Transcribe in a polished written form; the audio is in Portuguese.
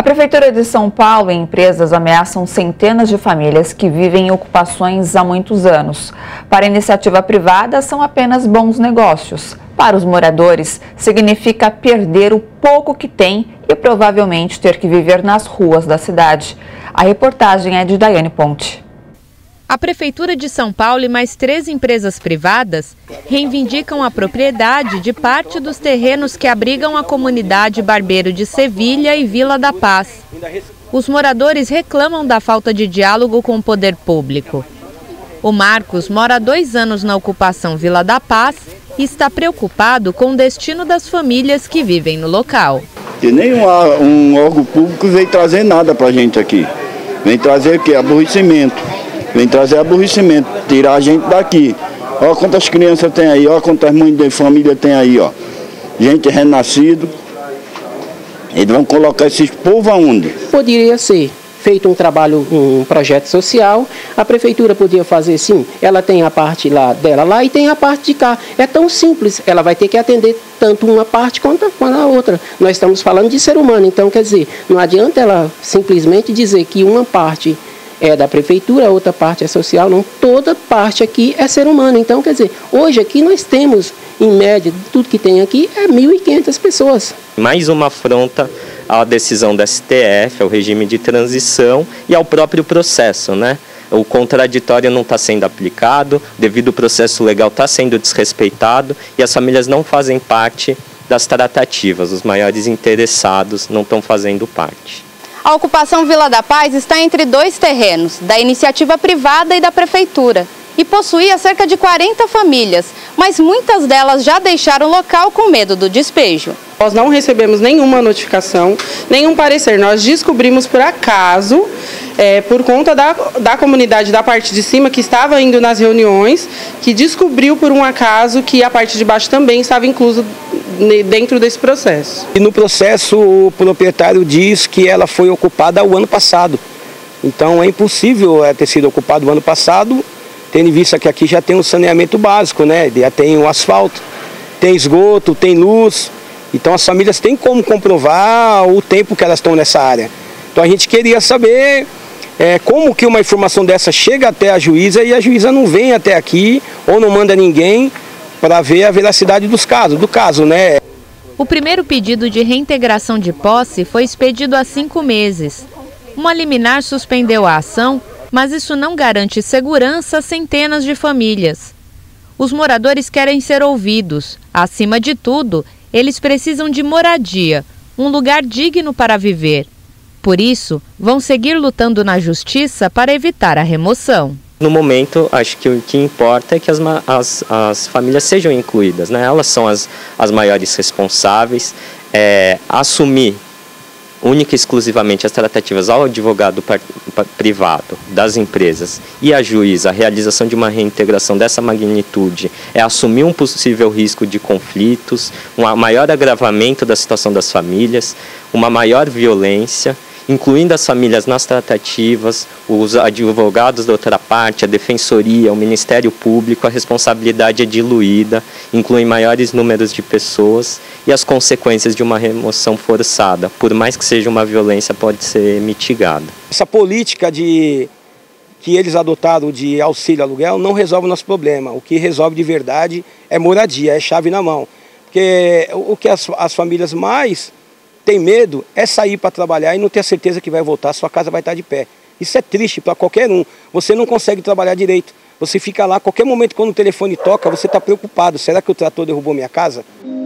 Prefeitura de São Paulo e empresas ameaçam centenas de famílias que vivem em ocupações há muitos anos. Para a iniciativa privada, são apenas bons negócios. Para os moradores, significa perder o pouco que tem e provavelmente ter que viver nas ruas da cidade. A reportagem é de Daiane Ponte. A Prefeitura de São Paulo e mais 3 empresas privadas reivindicam a propriedade de parte dos terrenos que abrigam a comunidade Barbeiro de Sevilha e Vila da Paz. Os moradores reclamam da falta de diálogo com o poder público. O Marcos mora há 2 anos na ocupação Vila da Paz e está preocupado com o destino das famílias que vivem no local. E nem um órgão público veio trazer nada para a gente aqui. Vem trazer o quê? Aborrecimento. Vem trazer aborrecimento, tirar a gente daqui. Olha quantas crianças tem aí, olha quantas mães de família tem aí, ó. Gente renascido. Eles vão colocar esses povos aonde? Poderia ser feito um trabalho, um projeto social. A prefeitura podia fazer sim, ela tem a parte lá dela lá e tem a parte de cá. É tão simples, ela vai ter que atender tanto uma parte quanto a outra. Nós estamos falando de ser humano, então quer dizer, não adianta ela simplesmente dizer que uma parte é da prefeitura, a outra parte é social, não, toda parte aqui é ser humano. Então, quer dizer, hoje aqui nós temos, em média, tudo que tem aqui é 1.500 pessoas. Mais uma afronta à decisão da STF, ao regime de transição e ao próprio processo, né? O contraditório não está sendo aplicado, devido ao processo legal está sendo desrespeitado e as famílias não fazem parte das tratativas, os maiores interessados não estão fazendo parte. A ocupação Vila da Paz está entre 2 terrenos, da iniciativa privada e da prefeitura, e possuía cerca de 40 famílias, mas muitas delas já deixaram o local com medo do despejo. Nós não recebemos nenhuma notificação, nenhum parecer. Nós descobrimos por acaso, por conta da comunidade da parte de cima que estava indo nas reuniões, que descobriu por um acaso que a parte de baixo também estava incluso dentro desse processo. E no processo o proprietário diz que ela foi ocupada o ano passado. Então é impossível ter sido ocupada o ano passado, tendo em vista que aqui já tem um saneamento básico, né? Já tem o asfalto, tem esgoto, tem luz. Então as famílias têm como comprovar o tempo que elas estão nessa área. Então a gente queria saber como que uma informação dessa chega até a juíza e a juíza não vem até aqui ou não manda ninguém para ver a veracidade do caso, né? O primeiro pedido de reintegração de posse foi expedido há 5 meses. Uma liminar suspendeu a ação, mas isso não garante segurança a centenas de famílias. Os moradores querem ser ouvidos. Acima de tudo, eles precisam de moradia, um lugar digno para viver. Por isso, vão seguir lutando na justiça para evitar a remoção. No momento, acho que o que importa é que as famílias sejam incluídas, né? Elas são as maiores responsáveis. Assumir única e exclusivamente as tratativas ao advogado privado das empresas e à juíza, a realização de uma reintegração dessa magnitude é assumir um possível risco de conflitos, um maior agravamento da situação das famílias, uma maior violência, incluindo as famílias nas tratativas, os advogados da outra parte, a defensoria, o Ministério Público, a responsabilidade é diluída, inclui maiores números de pessoas e as consequências de uma remoção forçada, por mais que seja uma violência, pode ser mitigada. Essa política que eles adotaram de auxílio aluguel não resolve o nosso problema. O que resolve de verdade é moradia, é chave na mão. Porque o que as famílias mais tem medo é sair para trabalhar e não ter a certeza que vai voltar, sua casa vai estar de pé. Isso é triste para qualquer um. Você não consegue trabalhar direito. Você fica lá, a qualquer momento quando o telefone toca, você está preocupado. Será que o trator derrubou minha casa?